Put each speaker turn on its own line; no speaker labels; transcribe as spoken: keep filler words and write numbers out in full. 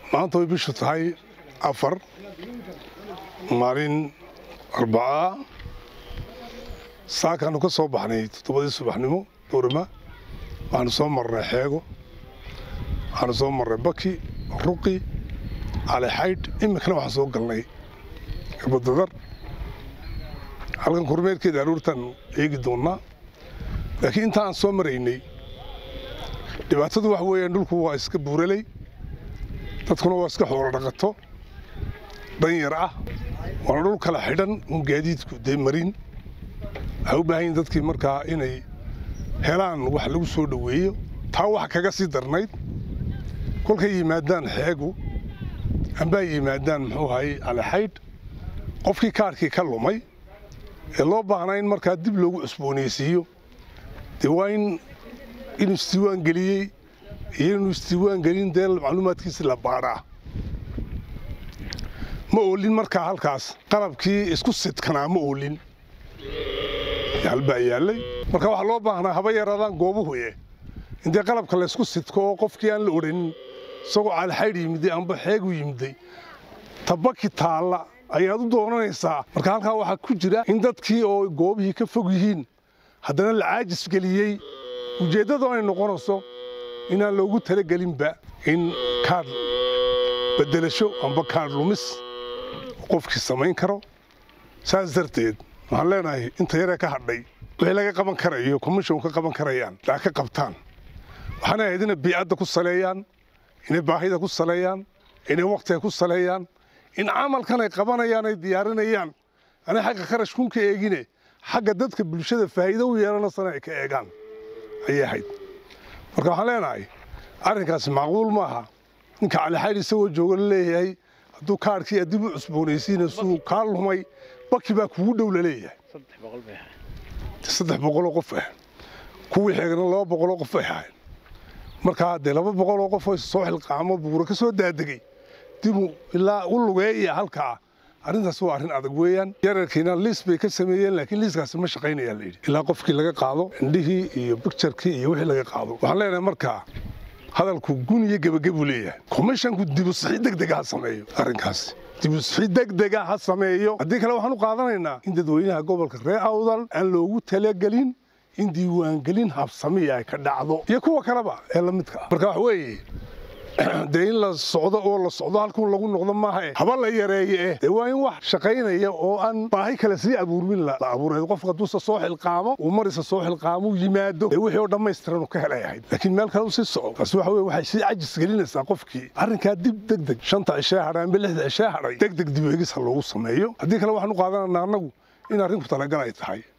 maanta way bishu tahay afar maalin arbacaa saakaanu ka soo baxnay toddobadii subaxnimo Boorama waxaanu soo marnay Xeego waxaanu soo marnay Baki Ruqi Ali Xayd imikana waxaan soo galnay Badadar halkan kormeerkeeda aruurtan eegi doonaa laakiin intaan soo maraynay dhibaatadu wax weeyaan dhulku waa iska buuralay dadkuna waa iska xoolo dhaqato danyar ah waa dhul kala xidhan oo gaadiidku day marin waxay u baahan yihiin dadkii markaa inay helaan wax lagu soo dhaweeyo taa wax kaga sii darnayd kolkay yimaadaan Xeego amba yimaadaan muxuu ahay Ali Xayd qofkii kaarkii ka lumay ee loo baahnaa in markaa dib loogu cusboonaysiiyo diiwaan in istiwaan galiyay iyo in istiwaan galin deel macluumaadkiisa la baaraa ma oolin markaa halkaas qalabkii isku sidkanaa ma oolin yaalba yaalay marka waxa loo baahnaa haba yaraadaan goobuhu ee inta qalabka la isku sidko qofkii aan la oran isagoo Ali Xayd yimid amba Xeego yimid tabaki taala ayaad u doonanaysaa marka halka waxa ku jira in dadkii oo goobihii ka fog yihiin haddana la caajis galiyay ujeedadu ay noqonayso inaan loogu talagelinba in kaar bedelasho amba kaar lumis qofkii samayn karo saas darteed waxaan leenahay inta yar ka hadhay wixii laga qaban karayo commission ka qaban karayaan taa ka qabtaan waxaan ahayd in biicada ku saleeyaan in baahida ku saleeyaan in waqtiga ku saleeyaan in amalkan ay qabanayaan ay diyaarinayaan ana xaq qarashkun ka eegine xagga dadka bulshada faa'iido u yeelana sanay ka eegaan ayay ahayd marka waxaan leenahay arrinkaas macquul maaha ninka Ali Xayd isagoo jooga leeyahay hadduu kaarkii dib u cusboonaysiinayso ka lumay Baki baa kugu dhow leeyahay saddex boqol oo qof ah kuwii xeegana laba boqol oo qof ah marka de laba boqol oo qof oo soo xilqaamo buuro ka soo daadagay dibu ilaa u lugeeya halka arrintaas waa arrin adag weeyaan yararkiina list bay ka sameeyeen laakiin liskaas ma shaqeynaya leeyahay ilaa qofkii laga qaado indhihii iyo picture-kii iyo wixii laga qaado waxaan leenahay markaa hadalku gun iyo gabagab u leeyahay commission-ku dib u sixid degdeg ah sameeyo arrinkaas dib u sixid degdeg ah sameeyo haddii kale waxaan u qaadanaynaa in dadweynaha gobolka Reer Awdal aan loogu talagelin in diiwaan gelin habsami ay ka dhacdo iyo kuwa kaleba ee la midka marka wax weeye deyn la socdo oo la socdo halkuu lagu noqdo maaha haba la yareeyay ee waa in wax shaqeynaya oo aan baahi kale si abuurmin la abuuray qofka duusa soo xilqaamo uu marisa soo xilqaamo yimaado ee wixii oo dhameystiran uu ka helayahay laakiin meel kale uu si socdo taas waxa weeye waxay si ajis gelinaysaa qofkii arrinka dib degdeg shanta isha haraan bil lixda isha haray degdeg dib eegis loogu sameeyo haddii kale waxaan u qaadanaynaa anagu in arrinku talagal ay tahay